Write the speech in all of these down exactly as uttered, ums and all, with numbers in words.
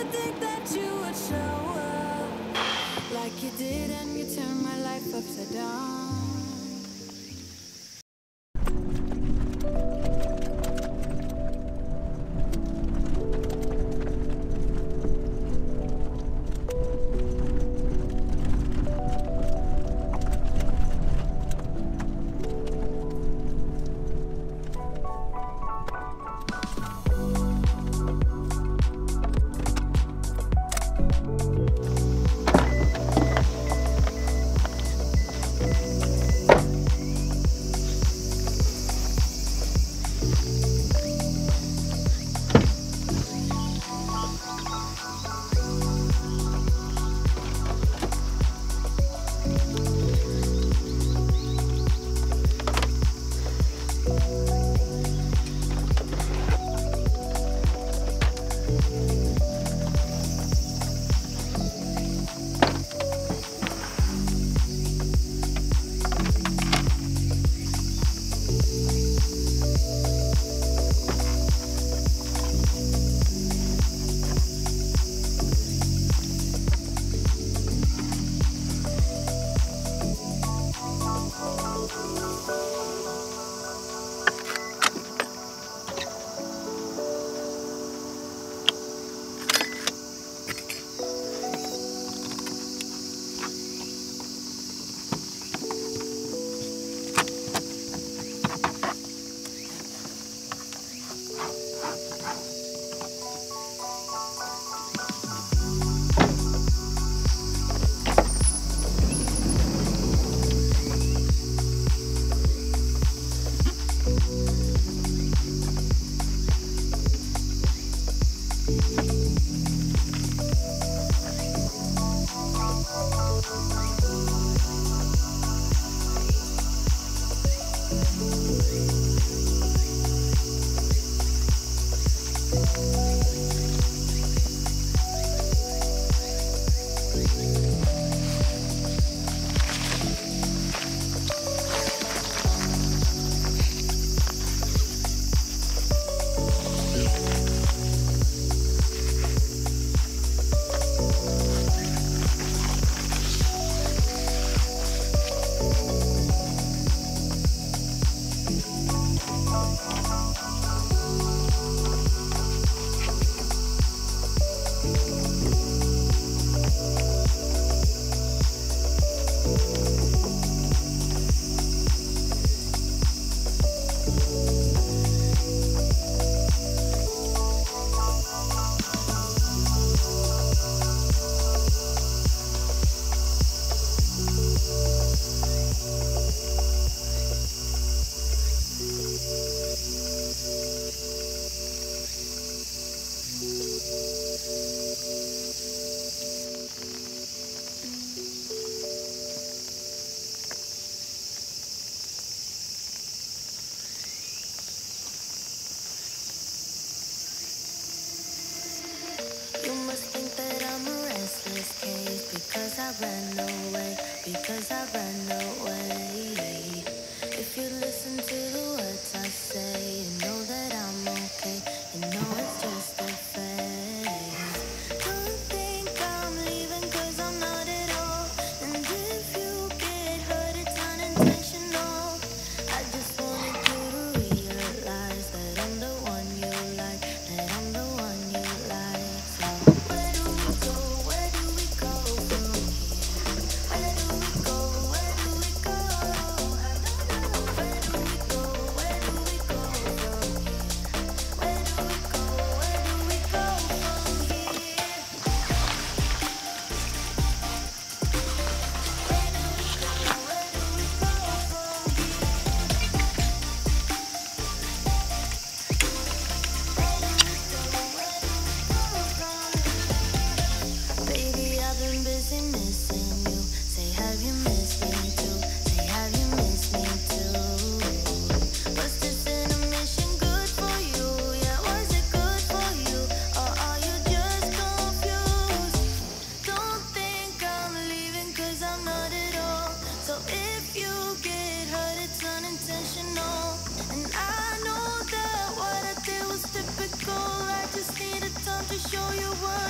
to think that you would show up like you did, and you turned my life upside down.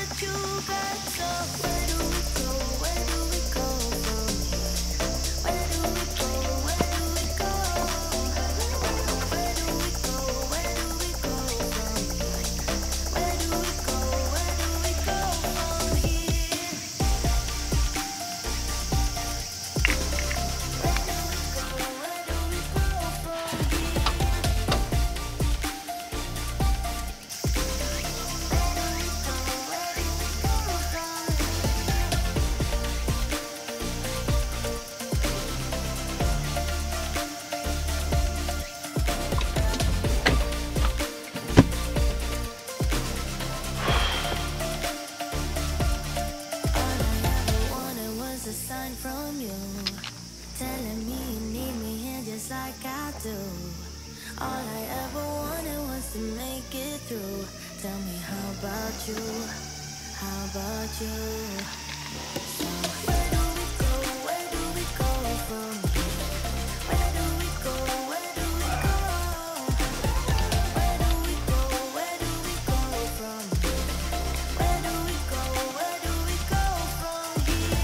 what you got. So where do we go? Where do we go from here? Where do we go? Where do we go? Where do we go? Where do we go from here? Where do we go? Where do we go from here? Where do we go? Where do we go from here? From you, telling me you need me here just like I do. All I ever wanted was to make it through. Tell me, how about you? How about you? So where do we go? Where do we go from here? Where do we go? Where do we go? Where do we go? Where do we go from here? Where do we go? Where do we go from here?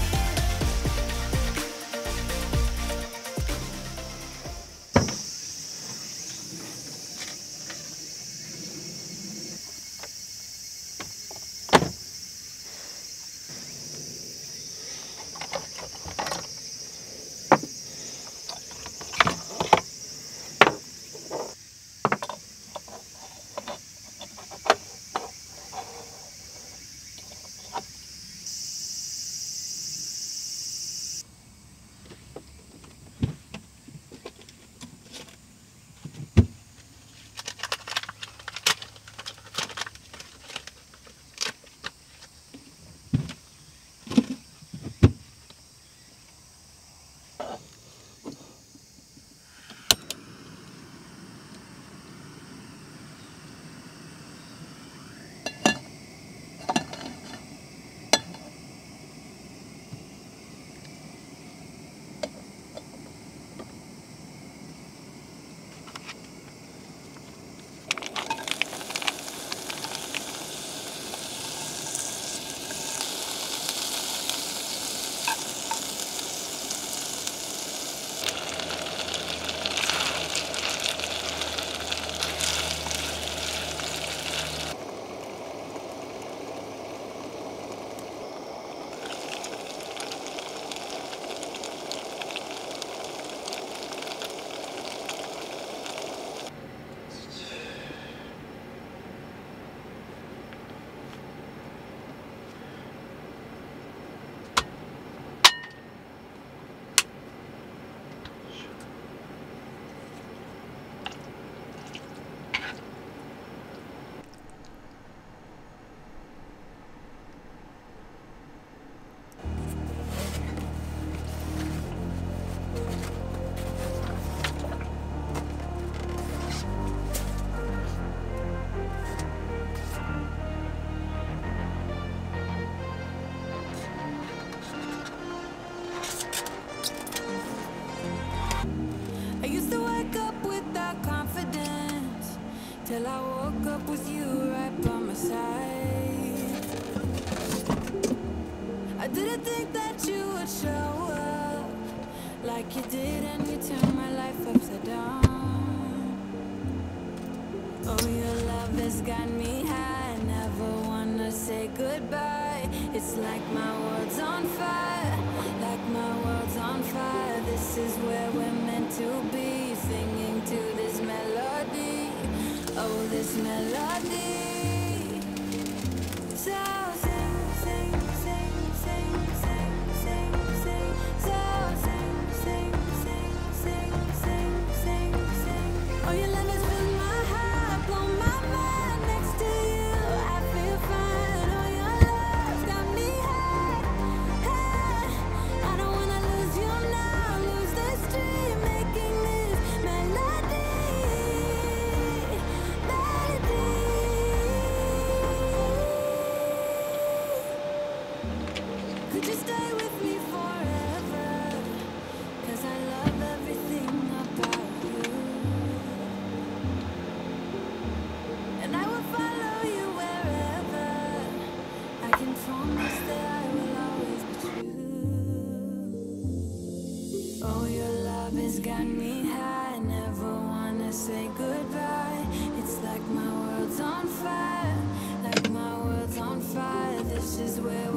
Till I woke up with you right by my side. I didn't think that you would show up like you did, and you turned my life upside down. Oh, your love has got me high, I never wanna say goodbye. It's like my world's on fire, like my world's on fire. This is where we're meant to be, singing to this melody. Oh, this melody. So sing, sing, sing, sing, sing, sing, sing. So sing, sing, sing, sing, sing, sing, sing. Oh, your love has filled my heart, blown my mind. Next to you, I feel fine. Oh, your love's got me high, high. I don't wanna lose you now, lose this dream, making this melody. Could you stay with me forever? 'Cause I love everything about you, and I will follow you wherever. I can promise that I will always be true. Oh, your love has got me high, never wanna say goodbye. It's like my world's on fire, like my world's on fire. This is where